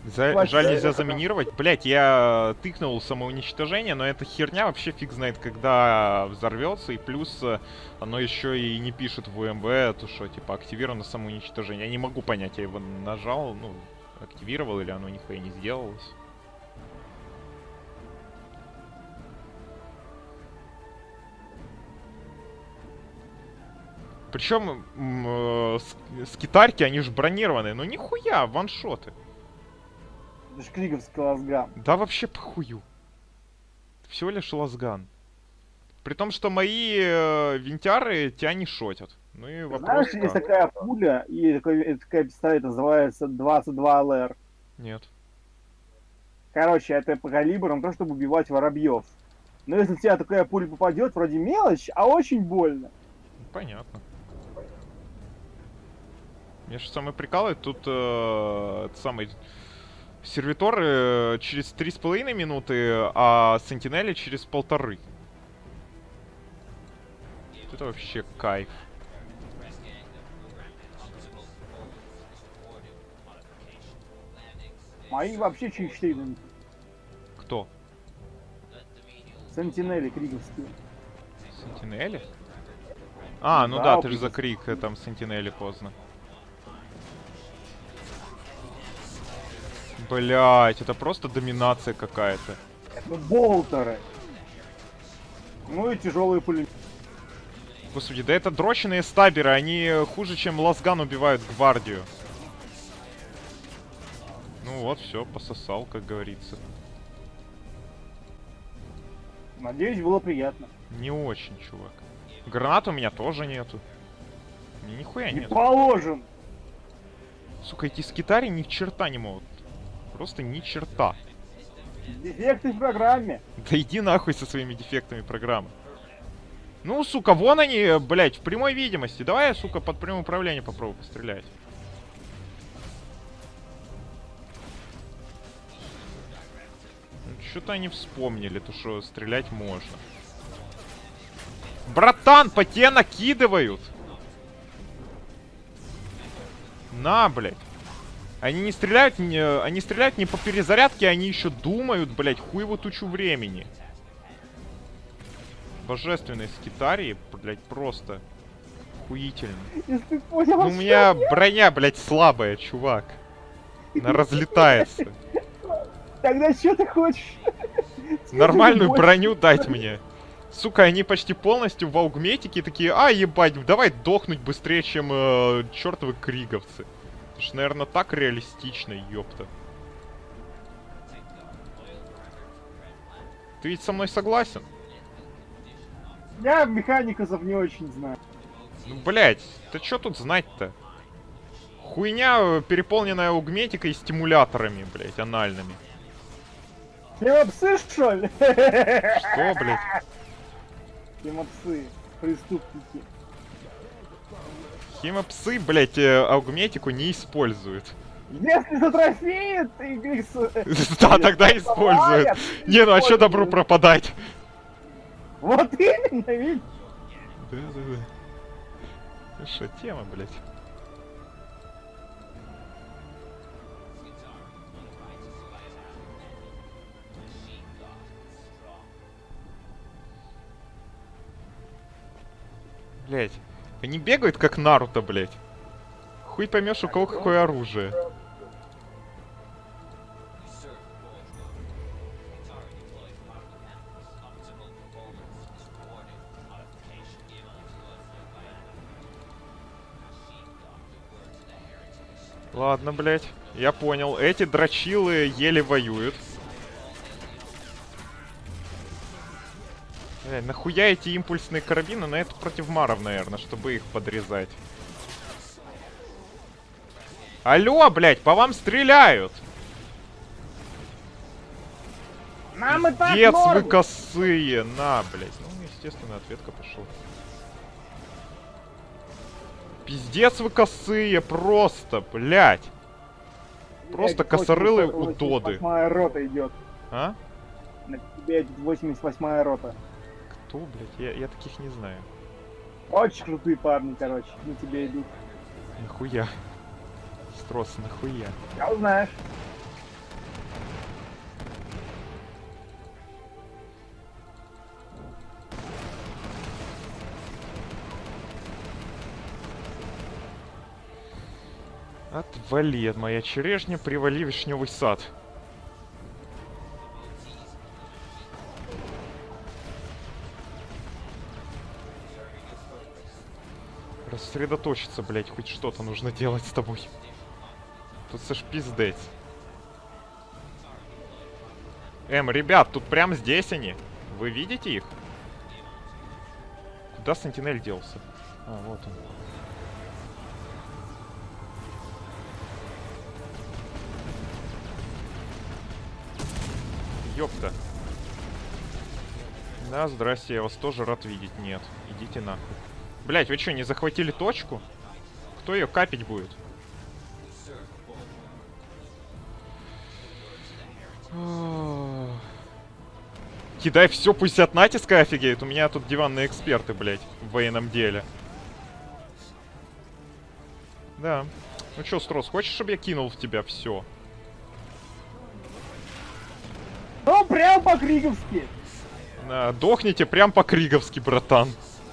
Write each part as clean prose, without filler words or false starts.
Жаль, нельзя заминировать. Блять, я тыкнул самоуничтожение, но эта херня вообще фиг знает, когда взорвется. И плюс оно еще и не пишет в УМВ, то что, типа, активировано самоуничтожение. Я не могу понять, я его нажал, ну, активировал или оно нихуя не сделалось. Причем скитарки, они же бронированные, но нихуя, ваншоты. Это ж криговский лазган. Да вообще похую. Всего лишь лазган. При том, что мои винтяры тебя не шотят. Ну и вопрос. Знаешь, есть такая пуля, и такая пистолет называется 22 ЛР. Нет. Короче, это по калибрам то, чтобы убивать воробьев. Но если в тебя такая пуля попадет, вроде мелочь, а очень больно. Понятно. Мне же самое прикалывает, тут самый сервитор через 3,5 минуты, а сентинели через 1,5. Это вообще кайф. Мои вообще через 4 минуты. Кто? Сентинели криговские. Сентинели? А, ну да, ты же за крик, там сентинели поздно. Блять, это просто доминация какая-то. Это болтеры. Ну и тяжелые пулеметы. Господи, да это дроченые стаберы, они хуже, чем лазган убивают гвардию. Ну вот, все, пососал, как говорится. Надеюсь, было приятно. Не очень, чувак. Гранат у меня тоже нету. Мне нихуя Не нет. положен. Сука, эти скитари ни черта не могут. Просто ни черта. Дефекты в программе. Да иди нахуй со своими дефектами программы. Ну, сука, вон они, блять, в прямой видимости. Давай я, сука, под прямое управление попробую пострелять. Что-то они вспомнили, то что стрелять можно. Братан, по тебе накидывают. На, блядь. Они не стреляют, они стреляют не по перезарядке, они еще думают, блядь, хуеву тучу времени. Божественные скитарии, блядь, просто охуительно. Понял, Ну, у меня броня, блядь, слабая, чувак. Она разлетается. Тогда что ты хочешь? Нормальную броню дать мне. Сука, они почти полностью в аугметике такие, а, ебать, давай дохнуть быстрее, чем чертовы криговцы. Это ж, наверное, так реалистично, ёпта. Ты ведь со мной согласен? Я механиков не очень знаю. Ну, блять, да что тут знать-то? Хуйня, переполненная аугметикой и стимуляторами, блять, анальными. Хемопсы, что ли? Что, блять? Хемопсы, преступники. Химопсы, блять, аугметику не используют. Если затрофеют, ты Да, тогда используют. Не, ну а чё добру пропадать? Вот именно, видишь? Да. Что, тема, блять. Блять, они бегают как Наруто, блять. Хуй поймешь, у кого какое оружие. Ладно, блять, я понял. Эти дрочилы еле воюют. Нахуя эти импульсные карабины? На это против маров, наверное, чтобы их подрезать. Алло, блядь, по вам стреляют! Нам и так Пиздец, вы норм. косые! На, блядь. Ну, естественно, ответка пошел. Пиздец, вы косые, просто, блядь. Просто косорылые удоды. 88-я рота идет. А? На тебе 88-я рота. Кто, блядь? Я таких не знаю. Очень крутые парни, короче, на тебе идут. Нахуя? Строс, нахуя? Я узнаешь. Отвали, моя черешня, привали вишневый сад. Рассредоточиться, блять, хоть что-то нужно делать с тобой. Тут ж пиздец. Ребят, тут прям здесь они. Вы видите их? Куда Сентинель делся? А, вот он. Ёпта. Да, здрасте, я вас тоже рад видеть. Нет, идите нахуй. Блять, вы что, не захватили точку? Кто ее капить будет? Кидай все, пусть от натиска офигеет. У меня тут диванные эксперты, блять, в военном деле. Да. Ну чё, Строс, хочешь, чтобы я кинул в тебя все? Ну, прям по-криговски. Дохните прям по-криговски, братан.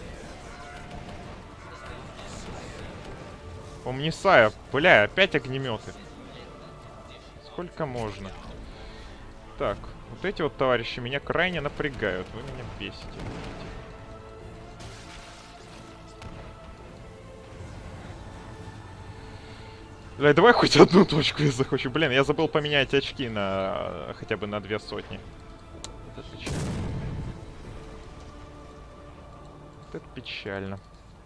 Омнисая, бля, опять огнеметы. Сколько можно? Так, вот эти вот товарищи меня крайне напрягают. Вы меня бесите. Бля, давай хоть одну точку я захочу. Блин, я забыл поменять очки на хотя бы на 200. Это печально. Это печально.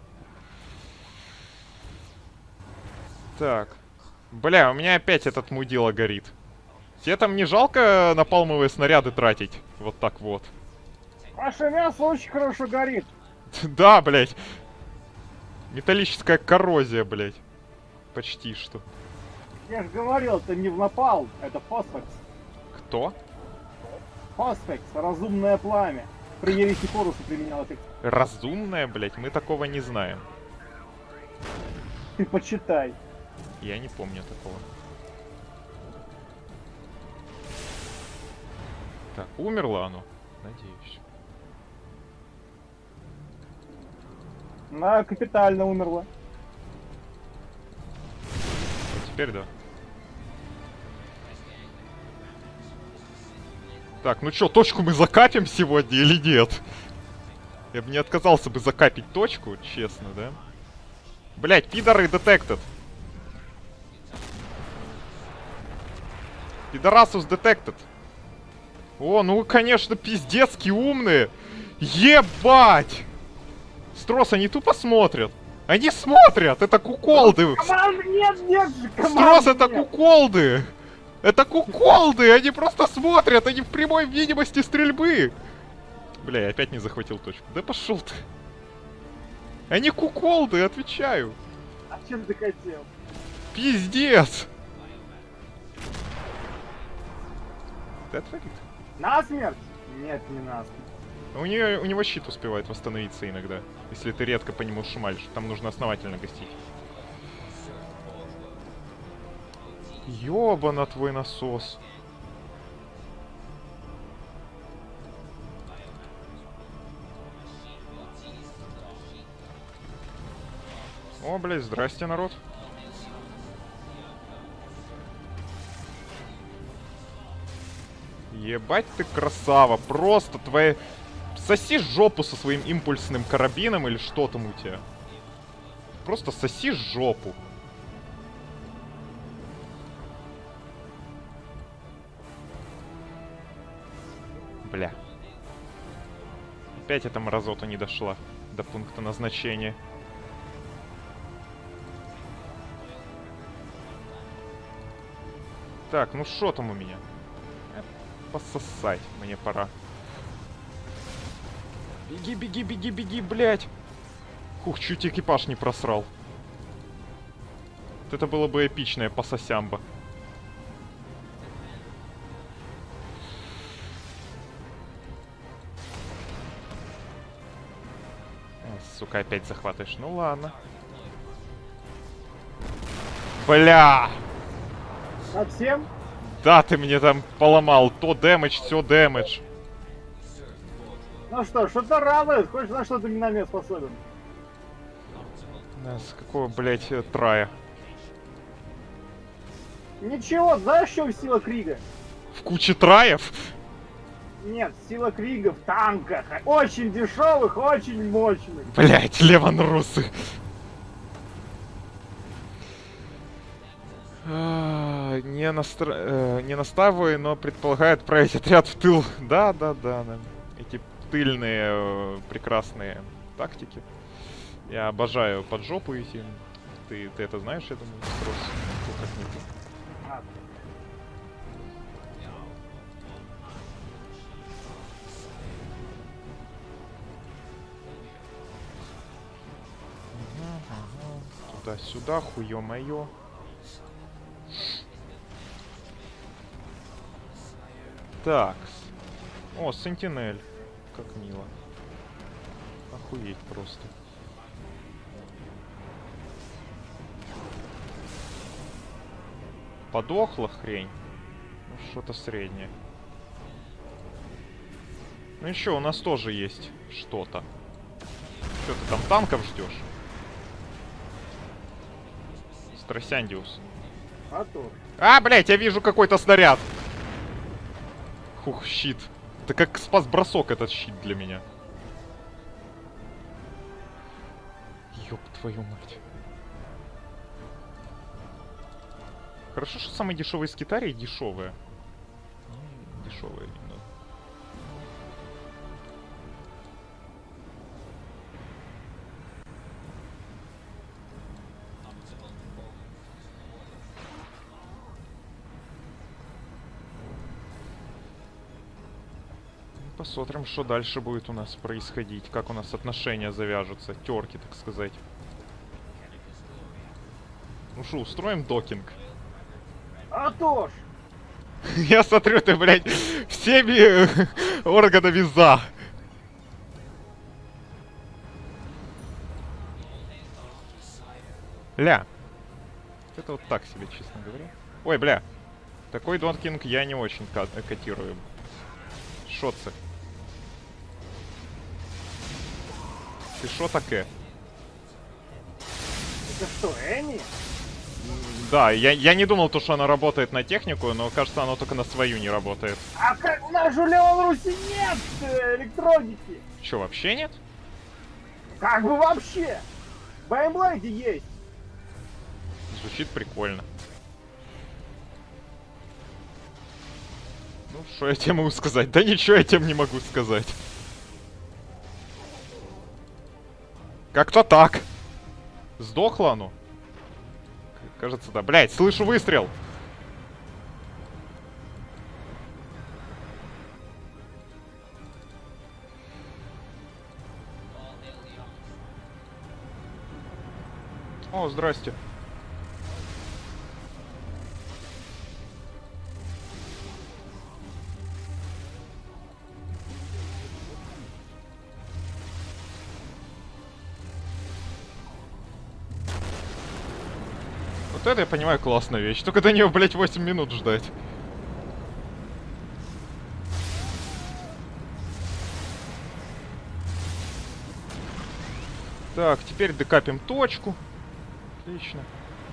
Так. Бля, у меня опять этот мудила горит. Тебе там не жалко напалмовые снаряды тратить? Вот так вот. Ваше мясо очень хорошо горит. Да, блядь. Металлическая коррозия, блядь. Почти что. Я же говорил, это не в напал, это фосфекс. Кто? Фосфекс, разумное пламя. При Ереси Хоруса применял это. Разумное, блядь? Мы такого не знаем. Ты почитай. Я не помню такого. Так, умерло оно? Надеюсь. Она капитально умерла. А теперь да. Так, ну чё, точку мы закапим сегодня или нет? Я бы не отказался бы закапить точку, честно, да? Блять, пидоры детектед. Пидорасус детектед. О, ну конечно, пиздецки умные. Ебать! Строс, они тупо смотрят. Они смотрят! Это куколды! Команд нет, нет же, Строс, это куколды! Это куколды! Они просто смотрят! Они в прямой видимости стрельбы! Бля, я опять не захватил точку. Да пошел ты! Они куколды, отвечаю! А чем ты хотел? Пиздец! Ты отвалит? Насмерть? Нет, не насмерть. У него щит успевает восстановиться иногда, если ты редко по нему шмалишь. Там нужно основательно гостить. Ёбана твой насос. О, блядь, здрасте, народ. Ебать ты красава. Просто твоя... Соси жопу со своим импульсным карабином или что там у тебя. Просто соси жопу. Бля. Опять эта мразота не дошла до пункта назначения. Так, ну что там у меня? Пососать мне пора. Беги, беги, беги, беги, блядь. Хух, чуть экипаж не просрал. Вот это было бы эпичное пососямба. Сука, опять захватываешь. Ну ладно. Бля! Совсем? Да, ты мне там поломал. То дэмэдж, все дэмэдж. Ну что-то радует. Хоть на что ты миномет способен. С какого, блядь, трая? Ничего, знаешь, в чем сила Крига? В куче траев? Нет, сила Крига в танках. Очень дешевых, очень мощных. Блять, Леван Русы. Не настаиваю, но предполагаю отправить отряд в тыл. Да. Эти тыльные прекрасные тактики. Я обожаю под жопу идти. Ты это знаешь, я думаю, спрос. Туда-сюда, хуё-моё. Так. О, Сентинель. Как мило. Охуеть просто. Подохла хрень. Ну, что-то среднее. Ну еще у нас тоже есть что-то. Что ты там танков ждешь? Страсяндиус. А, блять, я вижу какой-то снаряд. Хух, щит. Это как спас-бросок этот щит для меня. Ёб твою мать. Хорошо, что самые дешевые скитарии дешевые. Дешевые немного. Посмотрим, что дальше будет у нас происходить. Как у нас отношения завяжутся. Терки, так сказать. Ну что, устроим докинг? А то ж! Я смотрю, ты, блядь, всеми органами за. Ля. Это вот так себе, честно говоря. Ой, бля. Такой докинг я не очень котирую. Шотцы. Ты шо таке? Это что, Энни? Да, я не думал, то, что она работает на технику, но кажется, она только на свою не работает. А как у нас же в Леван Руси нет электроники? Че, вообще нет? Как бы вообще? В Баймблейде есть. Звучит прикольно. Ну, что я тебе могу сказать? Да ничего я тебе не могу сказать. Как-то так. Сдохла оно? Кажется, да. Блять, слышу выстрел. О, здрасте. Вот это, я понимаю, классная вещь. Только до нее, блять, 8 минут ждать. Так, теперь докапим точку. Отлично.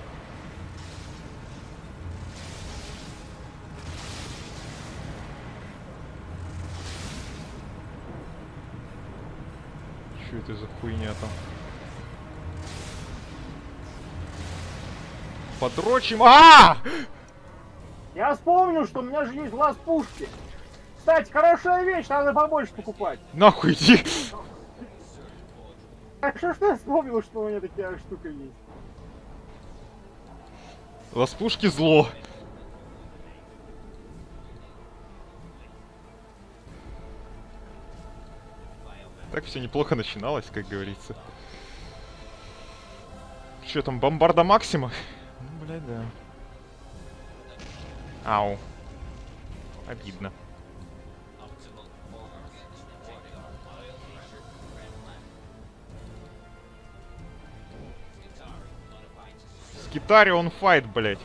Что это за хуйня там? Подрочим. Я вспомнил, что у меня же есть глаз пушки. Кстати, хорошая вещь, надо побольше покупать. Нахуй иди. Хорошо, что я вспомнил, что у меня такая штука есть. Ласпушки зло. Так все неплохо начиналось, как говорится. Что там, бомбарда Максима? Ну, блядь, да. Ау. Обидно. Скитари он файт, блядь.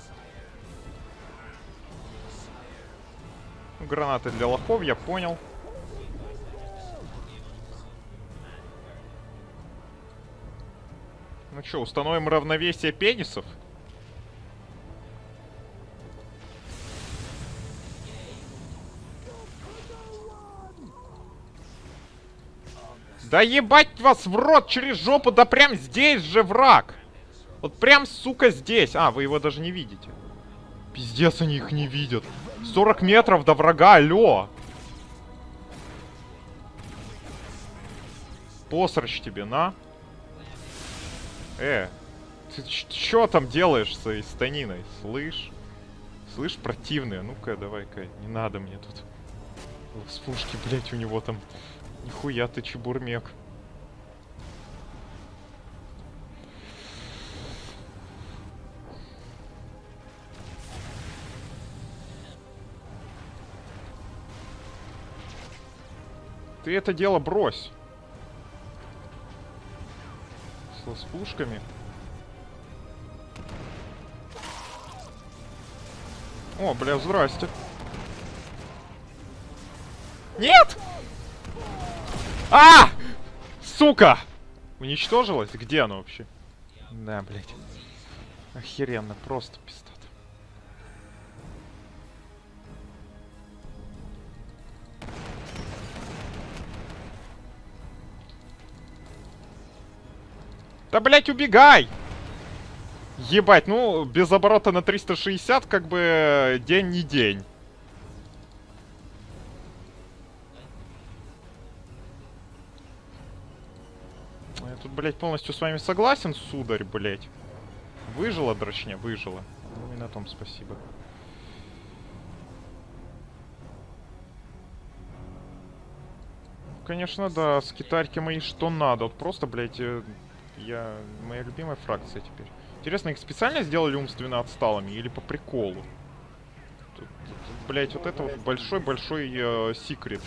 Гранаты для лохов, я понял. Ну что, установим равновесие пенисов? Да ебать вас в рот через жопу, да прям здесь же враг. Вот прям, сука, здесь. А, вы его даже не видите. Пиздец, они их не видят. 40 метров до врага, алло. Посрачь тебе, на. Ты чё там делаешь с этой станиной? Слышь? Слышь, противные. Ну-ка, давай-ка, не надо мне тут. С пушки, блять, у него там. Нихуя ты чебурмек. Ты это дело брось. С пушками. О, бля, здрасте. Нет! А! Сука! Уничтожилась? Где оно вообще? Да, блядь. Охеренно, просто пиздато. Да, блядь, убегай! Ебать, ну, без оборота на 360, как бы, день не день. Я тут, блядь, полностью с вами согласен, сударь, блядь. Выжила, дрочня, выжила. Ну и на том спасибо. Конечно, да, скитарьки мои что надо. Вот просто, блядь, моя любимая фракция теперь. Интересно, их специально сделали умственно отсталыми или по приколу? Тут, блядь, вот это вот большой-большой секрет.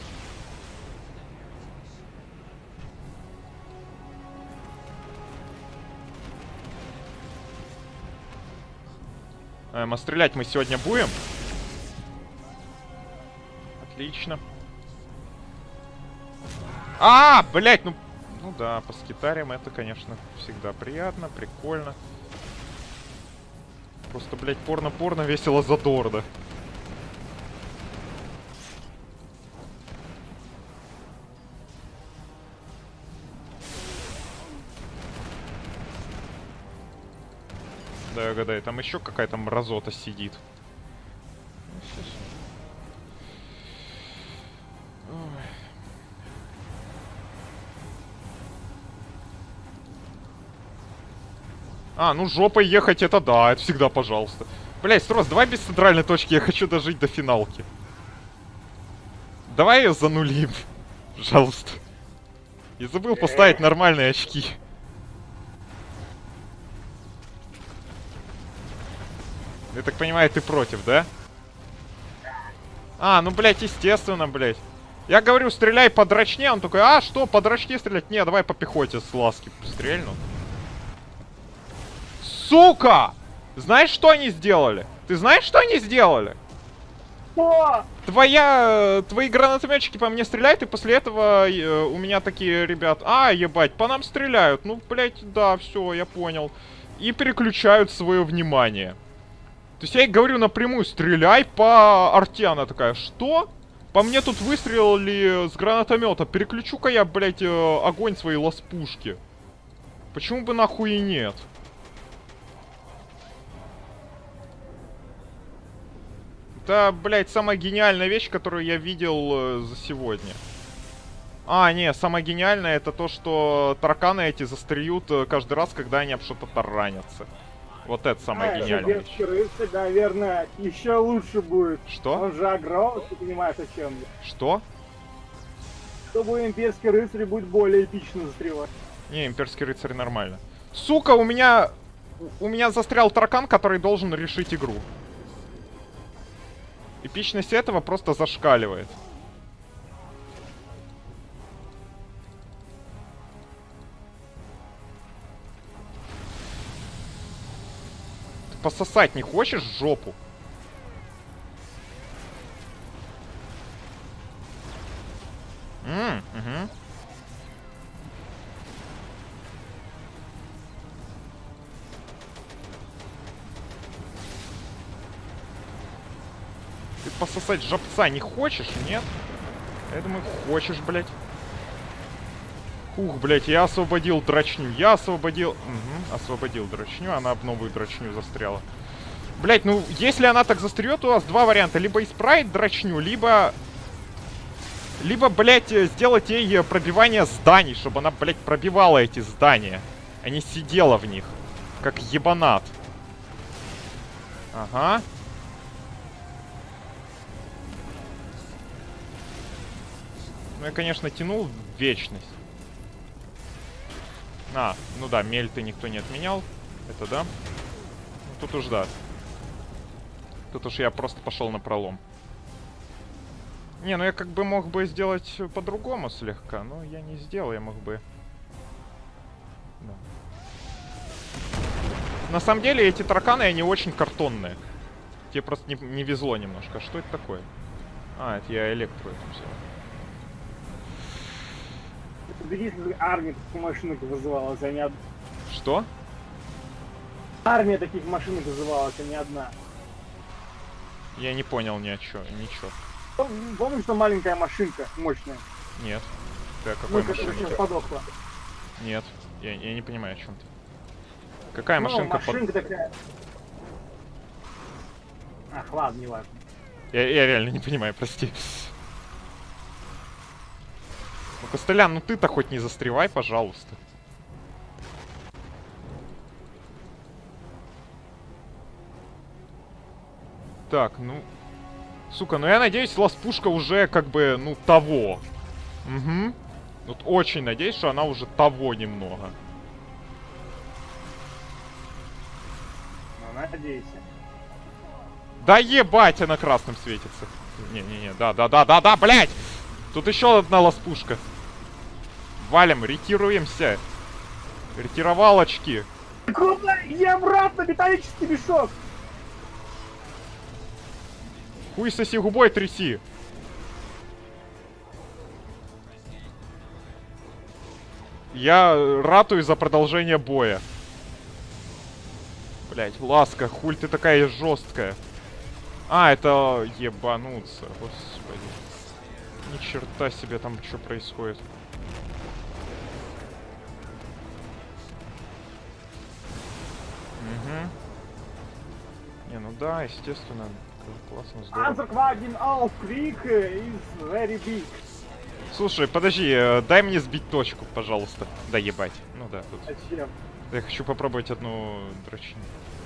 А стрелять мы сегодня будем? Отлично. А, блядь, ну да, по скитариям это, конечно, всегда приятно, прикольно. Просто, блядь, порно-порно, весело, задорно. Да, угадай, там еще какая-то мразота сидит. А, ну жопой ехать это да, это всегда пожалуйста. Блять, Строс, давай без центральной точки, я хочу дожить до финалки. Давай ее занулим, пожалуйста. Я забыл поставить нормальные очки. Я так понимаю, ты против, да? А, ну, блядь, естественно, блядь. Я говорю, стреляй по дрочне, он такой, а, что, по дрочне стрелять? Не, давай по пехоте с ласки стрельну. Сука! Знаешь, что они сделали? Ты знаешь, что они сделали? Что? Твои гранатометчики по мне стреляют, и после этого у меня такие ребят, а, ебать, по нам стреляют. Ну, блядь, да, все, я понял. И переключают свое внимание. То есть я ей говорю напрямую, стреляй по арте. Она такая, что? По мне тут выстрелили с гранатомета. Переключу-ка я, блядь, огонь своей ласпушки. Почему бы нахуй и нет? Это, блядь, самая гениальная вещь, которую я видел за сегодня. А, не, самое гениальное это то, что тараканы эти застреют каждый раз, когда они об что-то таранятся. Вот это самое гениальное. Имперский рыцарь, наверное, еще лучше будет. Что? Он же агро, ты понимаешь, о чем я. Что? Чтобы имперский рыцарь будет более эпично застревать. Не, имперский рыцарь нормально. Сука, у меня застрял таракан, который должен решить игру. Эпичность этого просто зашкаливает. Ты пососать не хочешь жопу? Угу. Ты пососать жопца не хочешь, нет? Я думаю, хочешь, блядь. Ух, блядь, я освободил дрочню. Я освободил... Угу, освободил дрочню, она об новую дрочню застряла. Блядь, ну, если она так застрет, у вас два варианта. Либо исправить дрочню, либо... Либо, блядь, сделать ей пробивание зданий, чтобы она, блядь, пробивала эти здания, а не сидела в них, как ебанат. Ага. Ну, я, конечно, тянул в вечность. А, ну да, мельты никто не отменял. Это да. Ну, тут уж да. Тут уж я просто пошел на пролом. Не, ну я как бы мог бы сделать по-другому слегка, но я не сделал, я мог бы... Да. На самом деле эти тараканы, они очень картонные. Тебе просто не везло немножко. Что это такое? А, это я электро это взял. Если армия таких машинок вызывалась, а не одна. Что? Армия таких машинок вызывалась, а не одна. Я не понял ни о чем, ничего. Помнишь, что маленькая машинка мощная? Нет. Ты о какой машине? Сейчас подохла. Нет, я не понимаю, о чем ты. Какая машинка? Машинка такая. Ах, ладно, не важно. Я реально не понимаю, прости. Ну, Костылян, ну ты-то хоть не застревай, пожалуйста. Так, ну... Сука, ну я надеюсь, ласпушка уже как бы, ну, того. Угу. Вот очень надеюсь, что она уже того немного. Ну, надеюсь. Да ебать, она красным светится. Не-не-не, да, блядь! Тут еще одна ласпушка. Валим, ретируемся. Ретировалочки. Куда? Иди обратно, металлический мешок! Хуй соси, губой тряси. Я ратую за продолжение боя. Блять, ласка, хуль ты такая жесткая. А, это ебануться, господи. Ни черта себе там что происходит. Угу. Не, ну да, естественно. Классно, здорово. Panzerwagen auf Krieg is very big. Слушай, подожди, дай мне сбить точку, пожалуйста. Да ебать. Ну да, тут. Зачем? Я хочу попробовать одну дрочню.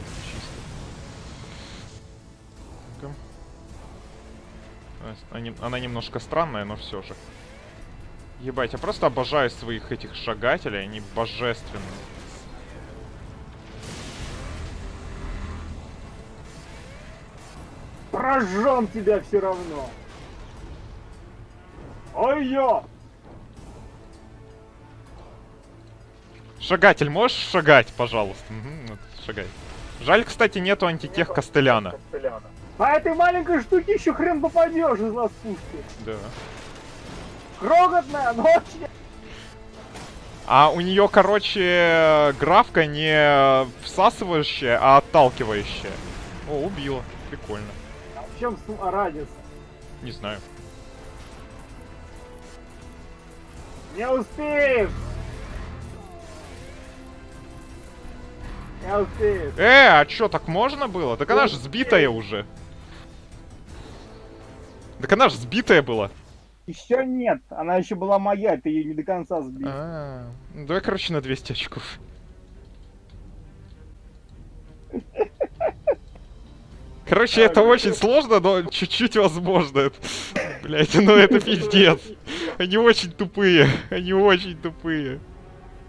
Чисто. Она немножко странная, но все же. Ебать, я просто обожаю своих этих шагателей, они божественные. Прожжем тебя все равно. Ой-ё! Шагатель, можешь шагать, пожалуйста? Угу, вот, шагай. Жаль, кстати, нету антитех Костыляна. По этой маленькой штуке еще хрен попадешь из ласпушки. Да. Крохотная, но очень... А у нее, короче, графка не всасывающая, а отталкивающая. О, убила. Прикольно. А в чем радиус? Не знаю. Не успеешь! Не успеешь! А чё, так можно было? Так она ж сбитая уже. Так она ж сбитая была. Еще нет, она еще была моя, ты ее не до конца сбил. Ну, давай, короче, на 200 очков. Короче, это очень сложно, но чуть-чуть возможно. Блять, ну это пиздец. Они очень тупые. Они очень тупые.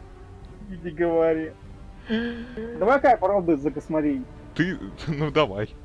Не говори. Давай-ка я попробую за космарей. Ты... Ну давай.